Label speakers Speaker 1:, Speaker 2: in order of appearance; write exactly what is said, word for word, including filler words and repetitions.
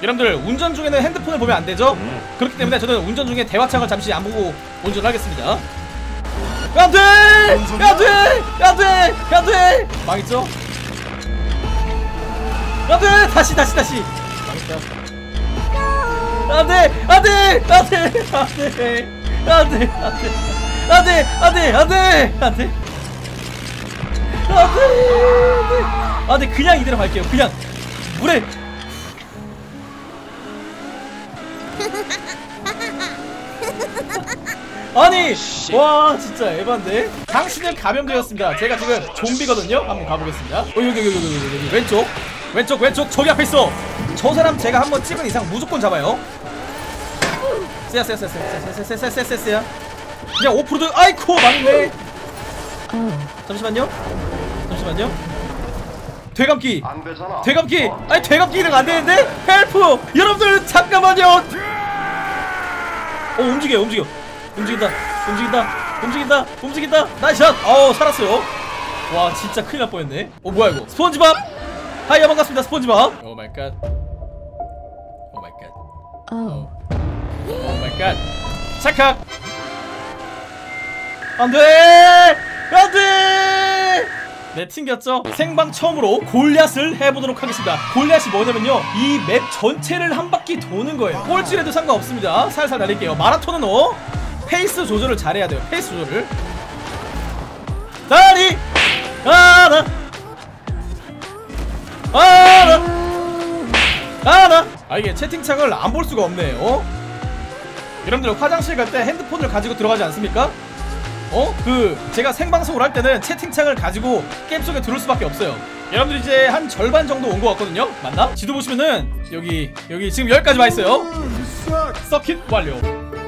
Speaker 1: 여러분들 운전 중에는 핸드폰을 보면 안 되죠? 그렇기 때문에 저는 운전 중에 대화창을 잠시 안 보고 운전을 하겠습니다. 안돼! 안돼! 안돼! 안돼! 망했죠? 안돼! 다시 다시 다시 망했다. 안돼! 안돼! 안돼! 안돼! 안돼! 안돼! 안돼! 안돼! 안돼! 안돼! 안돼! 안돼! 그냥 이대로 갈게요. 그냥 물에. 아니 와 진짜 에반데. 당신은 감염되었습니다. 제가 지금 좀비거든요. 한번 가보겠습니다. 어 여기 여기 여기 여기, 여기. 왼쪽 왼쪽 왼쪽 저기 앞에 있어. 저 사람 제가 한번 찍은 이상 무조건 잡아요. 쎄야 쎄야 쎄야 쎄야 쎄야 쎄야 쎄야 쎄야. 그냥 오프로드. 아이쿠 맞네. 잠시만요 잠시만요. 되감기 되감기. 아니 되감기는 안되는데. 헬프 여러분들 잠깐만요. 어 움직여 움직여 움직인다 움직인다 움직인다 움직인다. 나이샷. 어우 살았어요. 와 진짜 큰일 날 뻔했네. 어 뭐야 이거. 스폰지밥. 하이야 반갑습니다 스폰지밥. 오 마이 갓. 오 마이 갓. 오 마이 갓. 착각. 안돼 안돼. 네 튕겼죠? 생방 처음으로 골리앗을 해보도록 하겠습니다. 골리앗이 뭐냐면요 이 맵 전체를 한 바퀴 도는 거예요. 꼴찌라도 상관없습니다. 살살 날릴게요. 마라톤은 어? 페이스 조절을 잘해야 돼요. 페이스 조절을. 다리 하나 하나 하나. 아 이게 채팅창을 안 볼 수가 없네. 어? 여러분들 화장실 갈 때 핸드폰을 가지고 들어가지 않습니까? 어? 그 제가 생방송을 할 때는 채팅창을 가지고 게임 속에 들어올 수밖에 없어요. 여러분들 이제 한 절반 정도 온 것 같거든요? 맞나? 지도 보시면은 여기 여기 지금 여기까지 와 있어요. 서킷 완료.